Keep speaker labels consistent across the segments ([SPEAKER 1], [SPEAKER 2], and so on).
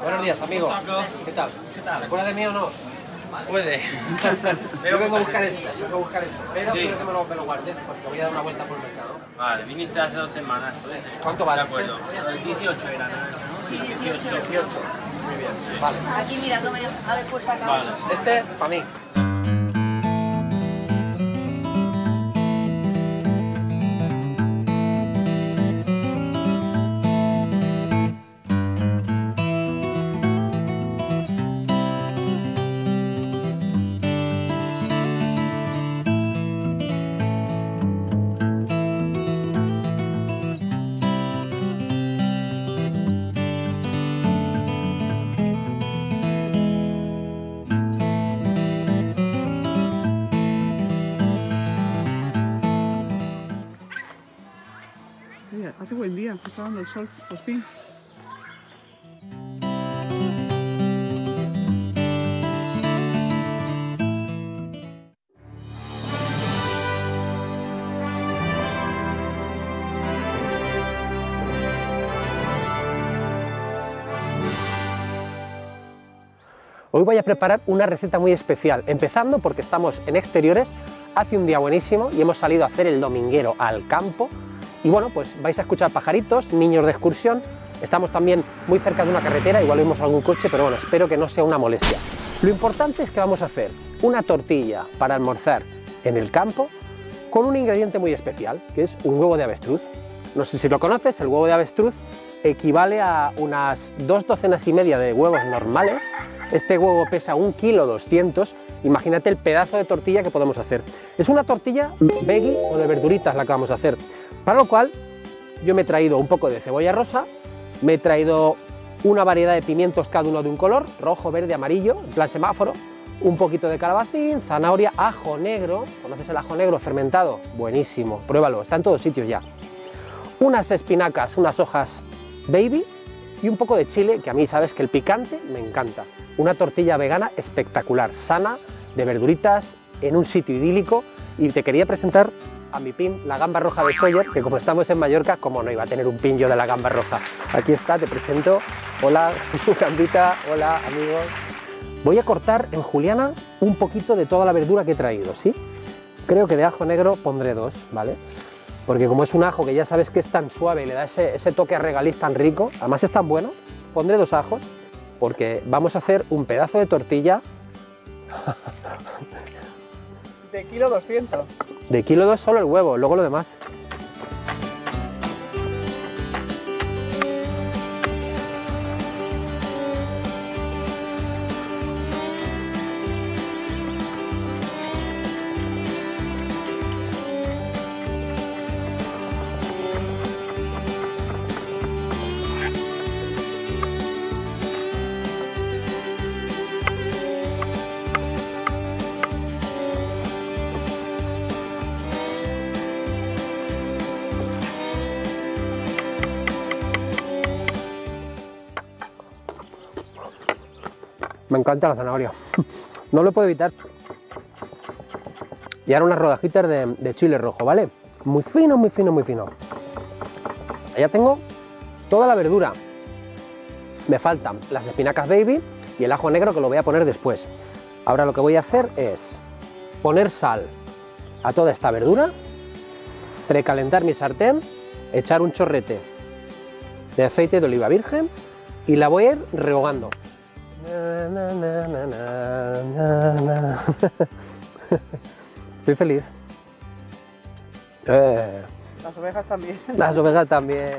[SPEAKER 1] Buenos días, amigo. ¿Qué tal?
[SPEAKER 2] ¿Qué tal?
[SPEAKER 1] ¿Recuerdas de mí o no?
[SPEAKER 2] Puede.
[SPEAKER 1] Yo vengo a buscar esto, pero
[SPEAKER 2] Sí.
[SPEAKER 1] quiero que me lo guardes porque voy a dar una vuelta por el mercado.
[SPEAKER 2] Vale, viniste hace 2 semanas.
[SPEAKER 1] ¿Cuánto vale
[SPEAKER 2] De acuerdo.
[SPEAKER 1] este?
[SPEAKER 2] 18 era, ¿no?
[SPEAKER 3] Sí, 18.
[SPEAKER 1] 18. Muy bien. Vale.
[SPEAKER 3] Aquí mira, toma ya. A ver, pues saca.
[SPEAKER 2] Vale.
[SPEAKER 1] Este, para mí.
[SPEAKER 4] Oye, hace buen día, está dando el sol, por fin.
[SPEAKER 1] Hoy voy a preparar una receta muy especial, empezando porque estamos en exteriores, hace un día buenísimo y hemos salido a hacer el dominguero al campo. Y bueno, pues vais a escuchar pajaritos, niños de excursión, estamos también muy cerca de una carretera, igual vemos algún coche, pero bueno, espero que no sea una molestia. Lo importante es que vamos a hacer una tortilla para almorzar en el campo con un ingrediente muy especial, que es un huevo de avestruz. No sé si lo conoces, el huevo de avestruz equivale a unas 2 docenas y media de huevos normales. Este huevo pesa 1,2 kg, imagínate el pedazo de tortilla que podemos hacer. Es una tortilla veggie o de verduritas la que vamos a hacer. Para lo cual yo me he traído un poco de cebolla rosa, me he traído una variedad de pimientos, cada uno de un color, rojo, verde, amarillo, en plan semáforo, un poquito de calabacín, zanahoria, ajo negro. ¿Conoces el ajo negro fermentado? Buenísimo, pruébalo, está en todos sitios ya. Unas espinacas, unas hojas baby y un poco de chile, que a mí sabes que el picante me encanta. Una tortilla vegana espectacular, sana, de verduritas, en un sitio idílico, y te quería presentar a mi pin, la gamba roja de Sawyer, que como estamos en Mallorca, como no iba a tener un pin yo de la gamba roja. Aquí está, te presento. Hola, gambita, hola amigos. Voy a cortar en juliana un poquito de toda la verdura que he traído, ¿sí? Creo que de ajo negro pondré 2, ¿vale? Porque como es un ajo que ya sabes que es tan suave y le da ese toque a regaliz tan rico, además es tan bueno, pondré 2 ajos, porque vamos a hacer un pedazo de tortilla
[SPEAKER 4] De kilo 200.
[SPEAKER 1] de 1,2 kg solo el huevo, luego lo demás. Me encanta la zanahoria, no lo puedo evitar. Y ahora unas rodajitas de chile rojo, ¿vale? Muy fino, muy fino, muy fino. Ya tengo toda la verdura. Me faltan las espinacas baby y el ajo negro, que lo voy a poner después. Ahora lo que voy a hacer es poner sal a toda esta verdura, precalentar mi sartén, echar un chorrete de aceite de oliva virgen y la voy a ir rehogando. Estoy feliz.
[SPEAKER 4] Las ovejas también.
[SPEAKER 1] Las ovejas también.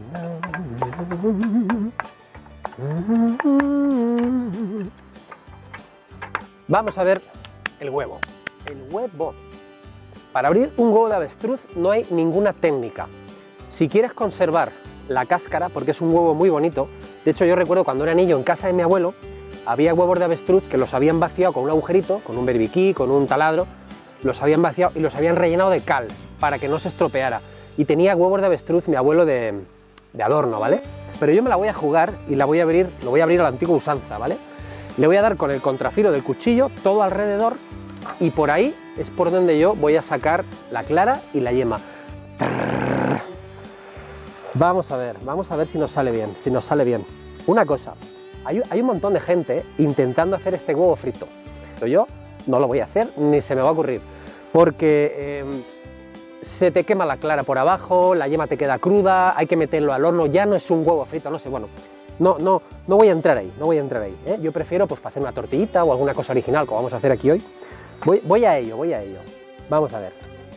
[SPEAKER 1] Vamos a ver el huevo. El huevo. Para abrir un huevo de avestruz no hay ninguna técnica. Si quieres conservar la cáscara, porque es un huevo muy bonito, de hecho yo recuerdo cuando era niño en casa de mi abuelo, había huevos de avestruz que los habían vaciado con un agujerito, con un berbiquí, con un taladro, los habían vaciado y los habían rellenado de cal para que no se estropeara. Y tenía huevos de avestruz mi abuelo de adorno, ¿vale? Pero yo me la voy a jugar y la voy a abrir, lo voy a abrir a la antigua usanza, ¿vale? Le voy a dar con el contrafilo del cuchillo todo alrededor y por ahí es por donde yo voy a sacar la clara y la yema. Vamos a ver si nos sale bien, Una cosa, Hay un montón de gente intentando hacer este huevo frito, pero yo no lo voy a hacer, ni se me va a ocurrir, porque se te quema la clara por abajo, la yema te queda cruda, hay que meterlo al horno, ya no es un huevo frito, no sé, bueno, no voy a entrar ahí, ¿eh? Yo prefiero pues para hacer una tortillita o alguna cosa original, como vamos a hacer aquí hoy. Voy a ello, vamos a ver.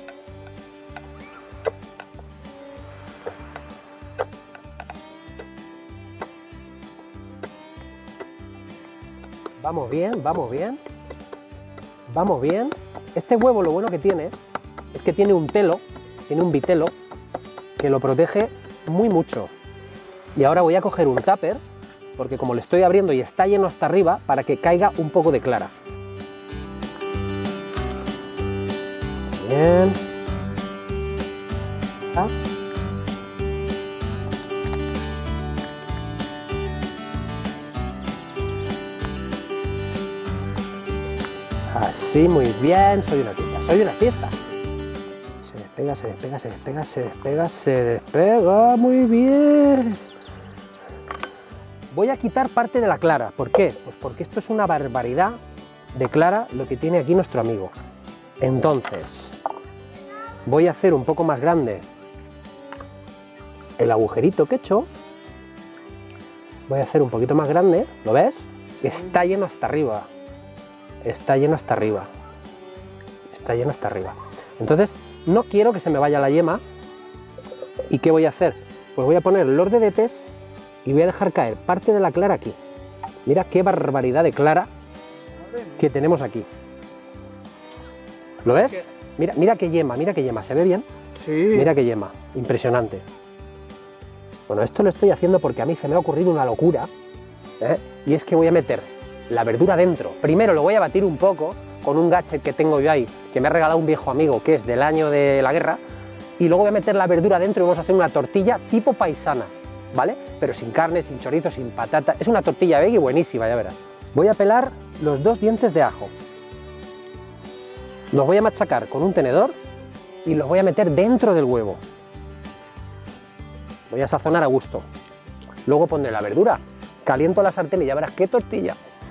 [SPEAKER 1] Vamos bien, vamos bien. Vamos bien. Este huevo lo bueno que tiene es que tiene un telo, tiene un vitelo que lo protege muy mucho. Y ahora voy a coger un tupper, porque como lo estoy abriendo y está lleno hasta arriba, para que caiga un poco de clara. Bien. ¿Ah? Así, muy bien, soy una fiesta, soy una fiesta. Se despega, se despega, se despega, se despega, se despega, muy bien. Voy a quitar parte de la clara, ¿por qué? Pues porque esto es una barbaridad de clara lo que tiene aquí nuestro amigo. Entonces, voy a hacer un poco más grande el agujerito que he hecho. Voy a hacer un poquito más grande, ¿lo ves? Está lleno hasta arriba. Está lleno hasta arriba, está lleno hasta arriba. Entonces no quiero que se me vaya la yema. ¿Y qué voy a hacer? Pues voy a poner los dedetes y voy a dejar caer parte de la clara aquí. Mira qué barbaridad de clara que tenemos aquí. ¿Lo ves? Mira qué yema, ¿se ve bien?
[SPEAKER 4] Sí.
[SPEAKER 1] Mira qué yema, impresionante. Bueno, esto lo estoy haciendo porque a mí se me ha ocurrido una locura, ¿eh? Y es que voy a meter la verdura dentro. Primero lo voy a batir un poco con un gadget que tengo yo ahí, que me ha regalado un viejo amigo, que es del año de la guerra, y luego voy a meter la verdura dentro y vamos a hacer una tortilla tipo paisana, ¿vale? Pero sin carne, sin chorizo, sin patata. Es una tortilla veggie buenísima, ya verás. Voy a pelar los 2 dientes de ajo. Los voy a machacar con un tenedor y los voy a meter dentro del huevo. Voy a sazonar a gusto. Luego pondré la verdura. Caliento la sartén y ya verás qué tortilla.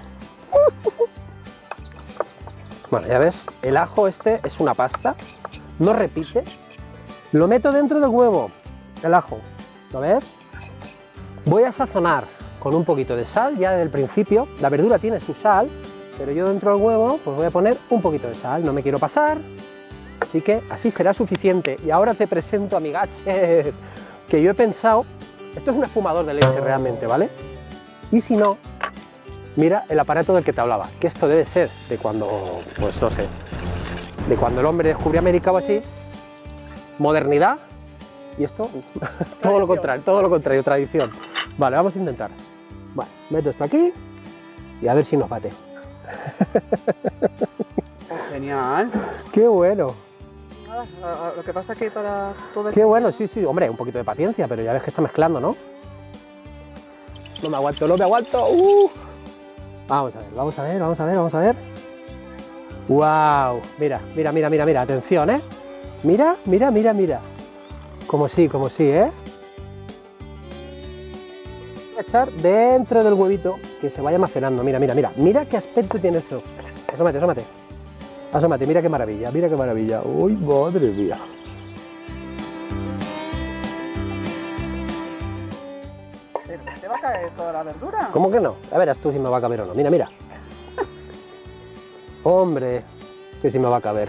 [SPEAKER 1] Bueno, ya ves, el ajo este es una pasta, no repite. Lo meto dentro del huevo, el ajo, ¿lo ves? Voy a sazonar con un poquito de sal ya desde el principio. La verdura tiene su sal, pero yo dentro del huevo pues voy a poner un poquito de sal, no me quiero pasar, así que así será suficiente. Y ahora te presento a mi gadget, que yo he pensado, esto es un espumador de leche realmente, ¿vale? Y si no, mira el aparato del que te hablaba, que esto debe ser de cuando, pues no sé, de cuando el hombre descubrió América o así, modernidad, y esto, todo lo contrario, tradición. Vale, vamos a intentar. Vale, meto esto aquí y a ver si nos bate.
[SPEAKER 4] Oh, genial.
[SPEAKER 1] ¡Qué bueno!
[SPEAKER 4] Lo que pasa es que para todo
[SPEAKER 1] ¡Qué bueno! Sí, hombre, un poquito de paciencia, pero ya ves que está mezclando, ¿no? No me aguanto, no me aguanto. Vamos a ver. ¡Wow! Mira, atención, ¿eh? Mira. Como sí, ¿eh? Voy a echar dentro del huevito que se vaya macerando. Mira. Mira qué aspecto tiene esto. Asómate, mira qué maravilla. ¡Uy, madre mía!
[SPEAKER 4] ¿Te va a caer toda la verdura?
[SPEAKER 1] ¿Cómo que no? Ya verás tú si me va a caber o no. Mira. Hombre, que si me va a caber.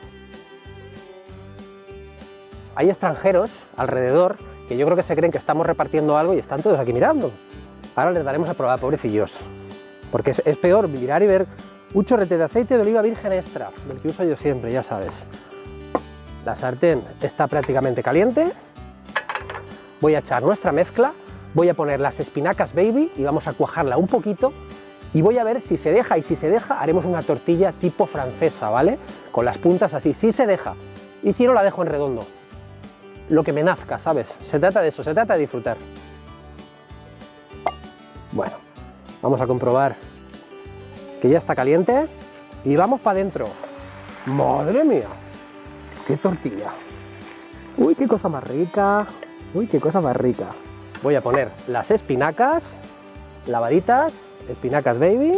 [SPEAKER 1] Hay extranjeros alrededor que yo creo que se creen que estamos repartiendo algo y están todos aquí mirando. Ahora les daremos a probar, pobrecillos. Porque es peor mirar y ver un chorrete de aceite de oliva virgen extra, del que uso yo siempre, ya sabes. La sartén está prácticamente caliente. Voy a echar nuestra mezcla. Voy a poner las espinacas baby y vamos a cuajarla un poquito y voy a ver si se deja, y si se deja haremos una tortilla tipo francesa, ¿vale? Con las puntas así, si se deja, y si no la dejo en redondo. Lo que me nazca, ¿sabes? Se trata de eso, se trata de disfrutar. Bueno, vamos a comprobar que ya está caliente y vamos para adentro. ¡Madre mía! ¡Qué tortilla! ¡Uy, qué cosa más rica! Voy a poner las espinacas lavaditas, espinacas baby.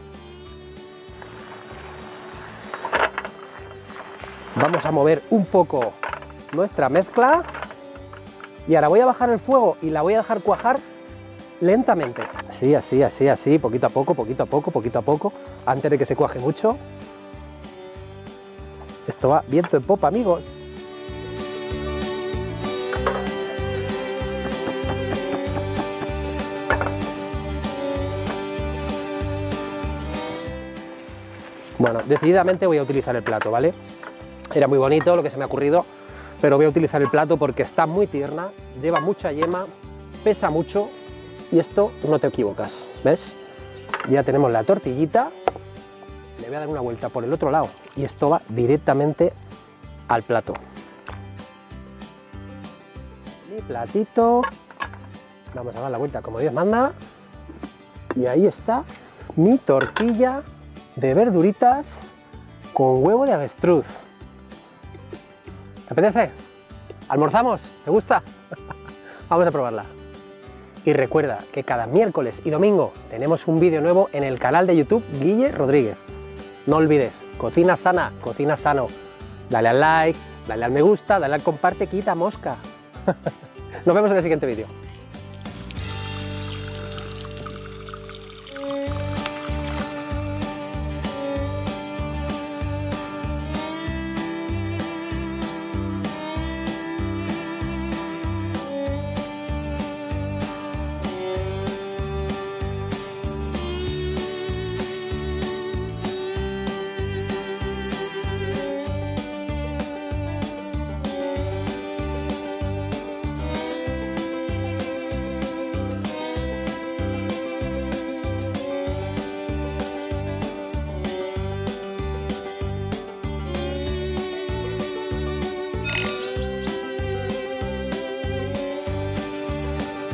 [SPEAKER 1] Vamos a mover un poco nuestra mezcla y ahora voy a bajar el fuego y la voy a dejar cuajar lentamente. Sí, así, así, así, poquito a poco, poquito a poco, poquito a poco, antes de que se cuaje mucho. Esto va viento en popa, amigos. Bueno, decididamente voy a utilizar el plato, ¿vale? Era muy bonito lo que se me ha ocurrido, pero voy a utilizar el plato porque está muy tierna, lleva mucha yema, pesa mucho y esto no te equivocas, ¿ves? Ya tenemos la tortillita, le voy a dar una vuelta por el otro lado y esto va directamente al plato. Mi platito, vamos a dar la vuelta como Dios manda y ahí está mi tortilla de verduritas con huevo de avestruz. ¿Te apetece? ¿Almorzamos? ¿Te gusta? Vamos a probarla. Y recuerda que cada miércoles y domingo tenemos un vídeo nuevo en el canal de YouTube Guille Rodríguez. No olvides, cocina sana, cocina sano. Dale al like, dale al me gusta, dale al comparte, quita mosca. Nos vemos en el siguiente vídeo.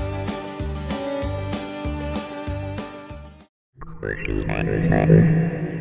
[SPEAKER 5] Pues